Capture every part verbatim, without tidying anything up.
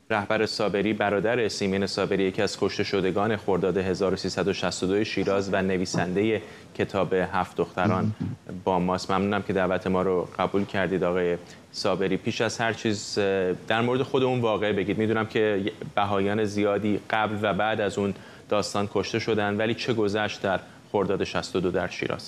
رهبر صابری برادر سیمین صابری، یکی از کشته شدگان خرداد هزار و سیصد و شصت و دو شیراز و نویسنده کتاب هفت دختران با ماست. ممنونم که دعوت ما رو قبول کردید آقای صابری. پیش از هر چیز در مورد خود اون واقعه بگید. میدونم که بهایان زیادی قبل و بعد از اون داستان کشته شدن، ولی چه گذشت در خرداد شصت و دو در شیراز؟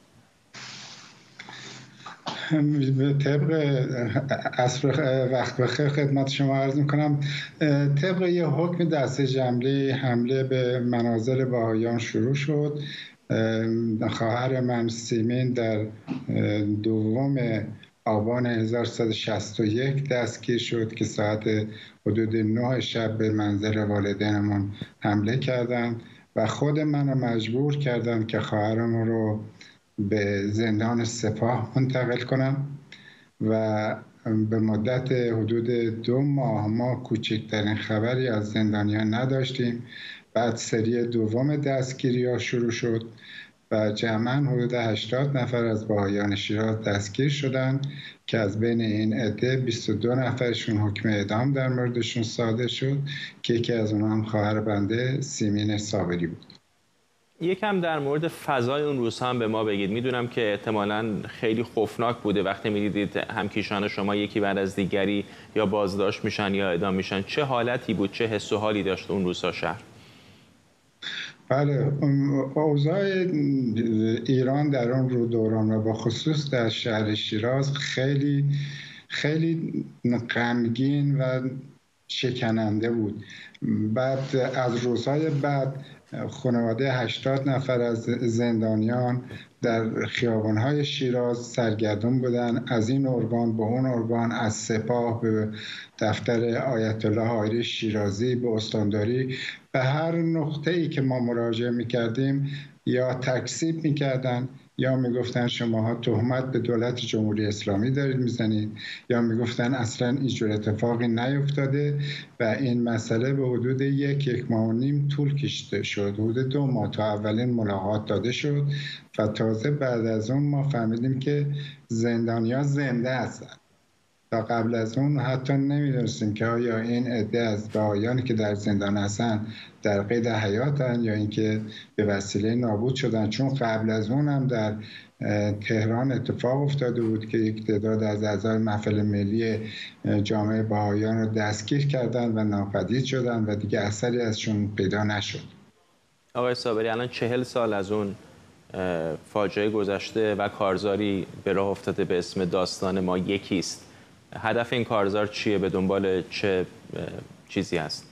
طبق عصر وقت بخیر خدمت شما عرض میکنم. طبق یه حکم دسته جمعی حمله به منازل بهایان شروع شد. خواهر من سیمین در دوم آبان هزار و سیصد و شصت و یک دستگیر شد که ساعت حدود نه شب به منزل والدینمون حمله کردند و خود منو مجبور کردند که خواهرم رو به زندان سپاه منتقل کنم و به مدت حدود دو ماه ما کوچکترین خبری از زندانیان نداشتیم. بعد سری دوم دستگیری ها شروع شد و جمعاً حدود هشتاد نفر از بهایان شیراز دستگیر شدند که از بین این عده بیست و دو نفرشون حکم اعدام در موردشون صادر شد که یکی از اونها هم خواهر بنده سیمین صابری بود. یکم در مورد فضای اون روزها هم به ما بگید. میدونم که احتمالاً خیلی خوفناک بوده وقتی میدیدید همکیشان شما یکی بعد از دیگری یا بازداشت میشن یا اعدام میشن. چه حالتی بود، چه حس و حالی داشت اون روزها شهر؟ بله، اوضاع ایران در اون رو دوران و با خصوص در شهر شیراز خیلی خیلی غمگین و شکننده بود. بعد از روزهای بعد خانواده هشتاد نفر از زندانیان در خیابان‌های شیراز سرگردون بودن، از این ارگان به اون ارگان، از سپاه به دفتر آیت الله حائری شیرازی به استانداری، به هر نقطه‌ای که ما مراجعه می‌کردیم یا تکذیب می‌کردن یا میگفتن شماها تهمت به دولت جمهوری اسلامی دارید میزنید، یا میگفتن اصلا هیچ اتفاقی نیفتاده و این مسئله به حدود یک یک ماه و نیم طول کشیده شد. حدود دو ماه تا اولین ملاقات داده شد و تازه بعد از اون ما فهمیدیم که زندانیان زنده هستند. تا قبل از اون حتی نمیدونستیم که آیا این عده از بهایانی که در زندان هستن در قید حیاتن یا اینکه به وسیله نابود شدن، چون قبل از اون هم در تهران اتفاق افتاده بود که یک تعداد از اعضای محفل ملی جامعه بهایان رو دستگیر کردن و ناپدید شدن و دیگه اثری ازشون پیدا نشد. آقای صابری، الان چهل سال از اون فاجعه گذشته و کارزاری به راه افتاده به اسم داستان ما یکیست. هدف این کارزار چیه؟ به دنبال چه چیزی هست؟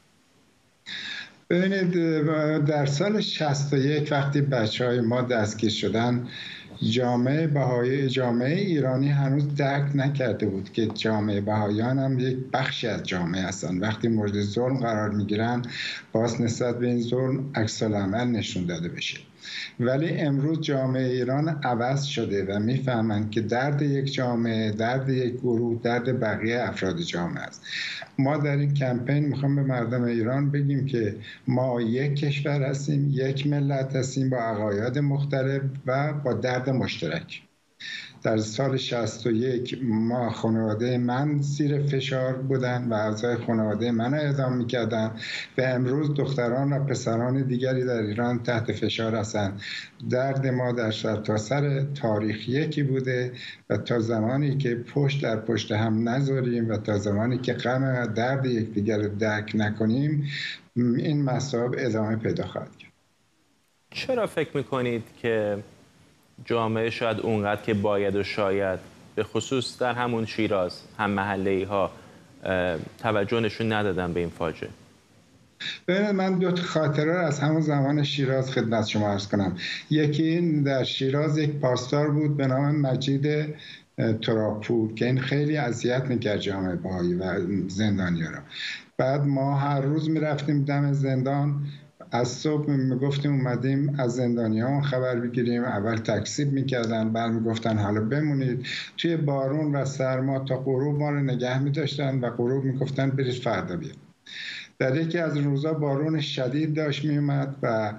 ببینید، در سال شصت و یک وقتی بچه‌های ما دستگیر شدن، جامعه بهایی، جامعه ایرانی هنوز درک نکرده بود که جامعه بهایان هم یک بخشی از جامعه هستند. وقتی مورد ظلم قرار میگیرن باز نسبت به این ظلم عکس العمل نشون داده بشه. ولی امروز جامعه ایران عوض شده و میفهمند که درد یک جامعه، درد یک گروه، درد بقیه افراد جامعه است. ما در این کمپین میخوام به مردم ایران بگیم که ما یک کشور هستیم، یک ملت هستیم با عقاید مختلف و با درد مشترک. در سال شصت و یک ما خانواده من زیر فشار بودن و اعضای خانواده من اعدام میکردن و امروز دختران و پسران دیگری در ایران تحت فشار هستند. درد ما در سرتاسر تاریخ یکی بوده و تا زمانی که پشت در پشت هم نذاریم و تا زمانی که غم و درد یکدیگر رو درک نکنیم این مصائب ادامه پیدا خواهد کرد. چرا فکر میکنید که جامعه شاید اونقدر که باید و شاید، به خصوص در همون شیراز، هم محله‌ای ها توجه نشون ندادن به این فاجعه؟ ببینید، من دو تا خاطره از همون زمان شیراز خدمت شما عرض کنم. یکی در شیراز یک پاسدار بود به نام مجید تراپور که این خیلی اذیت میکرد جامعه بهایی و زندانیان را. بعد ما هر روز میرفتیم دم زندان، از صبح میگفتیم اومدیم از زندانیان خبر بگیریم. اول تکذیب میکردن، بعد میگفتن حالا بمونید. توی بارون و سرما تا غروب ما رو نگه میداشتن و غروب میگفتن برید فردا بیاید. در یکی از روزا بارون شدید داشت میومد و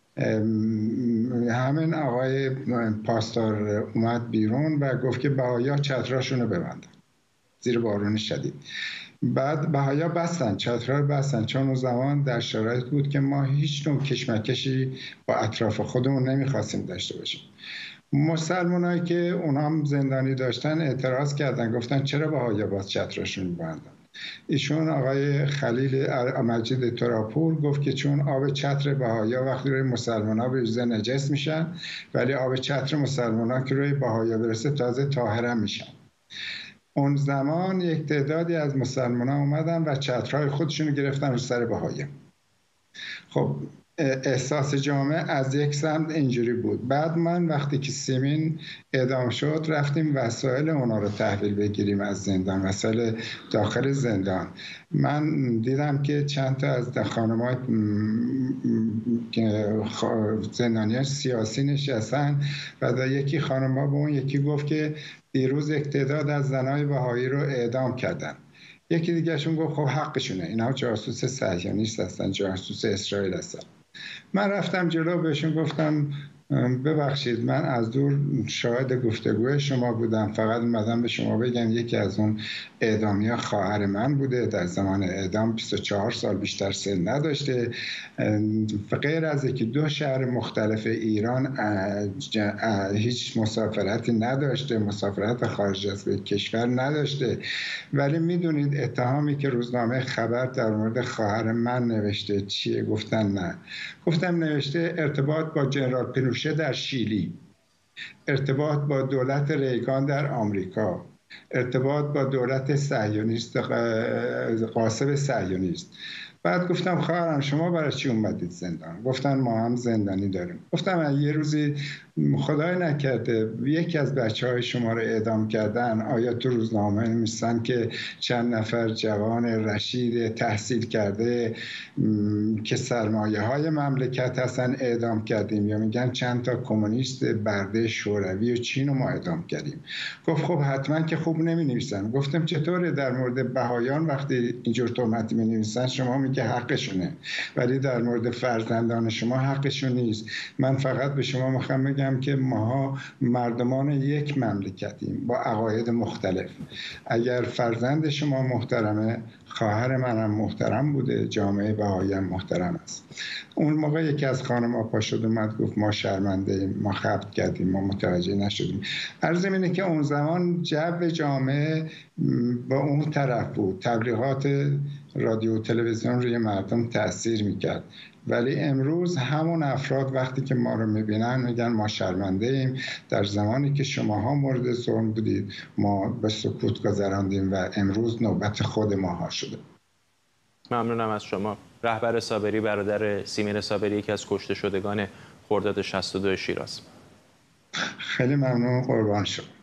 همین آقای پاسدار اومد بیرون و گفت که بهایا چتراشون رو ببندن زیر بارون شدید. بعد بهایا بستن، چترها رو بستن، چون اون زمان در شرایط بود که ما هیچ نوع کشمکشی با اطراف خودمون نمیخواستیم داشته باشیم. مسلمانایی که اونا هم زندانی داشتن اعتراض کردن، گفتن چرا بهایا باز چترشون می‌بندن؟ ایشون آقای خلیل مجید تراپور گفت که چون آب چتر بهایا وقتی روی مسلمان‌ها بریزه نجس میشن، ولی آب چتر مسلمان‌ها که روی بهایا برسه تازه طاهر میشن. اون زمان یک تعدادی از مسلمان‌ها اومدن و چترهای خودشون رو گرفتن رو سر بهایا. خب احساس جامعه از یک سمت اینجوری بود. بعد من وقتی که سیمین اعدام شد رفتیم وسایل اونا رو تحویل بگیریم از زندان، وسایل داخل زندان. من دیدم که چند تا از خانم‌های زندانیان سیاسی نشستن و یکی خانم‌ها به اون یکی گفت که دیروز یک تعداد از زنای بهایی رو اعدام کردن. یکی دیگهشون گفت خب حقشونه، اینا جاسوس صهیونیست هستن، جاسوس اسرائیل هستن. من رفتم جلو بهشون گفتم ببخشید من از دور شاهد گفتگوی شما بودم، فقط اومدم به شما بگم یکی از اون اعدامی‌ها خواهر من بوده، در زمان اعدام بیست و چهار سال بیشتر سن نداشته، غیر از یکی دو شهر مختلف ایران هیچ مسافرتی نداشته، مسافرت خارج از کشور نداشته، ولی میدونید اتهامی که روزنامه خبر در مورد خواهر من نوشته چیه؟ گفتن نه. گفتم نوشته ارتباط با جنرال پینوشه در شیلی، ارتباط با دولت ریگان در آمریکا، ارتباط با دولت صهیونیست غاصب صهیونیست. بعد گفتم خواهرم شما برای چی اومدید زندان؟ گفتن ما هم زندانی داریم. گفتم یه روزی خدای نکرده یکی از بچه‌های شما رو اعدام کردن، آیا تو روزنامه نمی‌نویسن که چند نفر جوان رشید تحصیل کرده که سرمایه‌های مملکت هستن اعدام کردیم، یا میگن چند تا کمونیست برده شوروی و چین رو ما اعدام کردیم؟ گفت خب حتما که خوب نمی‌نویسن. گفتم چطوره در مورد بهایان وقتی اینجور تهمت می‌نویسن شما میگه حقشونه، ولی در مورد فرزندان شما حقشون نیست. من فقط به شما میخوام بگم که ماها مردمان یک مملکتیم با عقاید مختلف. اگر فرزند شما محترمه، خواهر منم محترم بوده، جامعه بهایی هم محترم است. اون موقع یکی از خانم‌ها پا شد اومد گفت ما شرمنده ایم، ما خفت کردیم، ما متوجه نشدیم. عرض اینه که اون زمان جو جامعه با اون طرف بود، تبلیغات رادیو و تلویزیون روی مردم تأثیر میکرد، ولی امروز همون افراد وقتی که ما رو میبینن میگن ما شرمنده ایم، در زمانی که شماها مورد ظلم بودید ما به سکوت گذراندیم و امروز نوبت خود ماها شده. ممنونم از شما. رهبر صابری، برادر سیمین صابری، یکی از کشته شدگان خرداد شصت و دو شیراز. خیلی ممنون، قربان شما.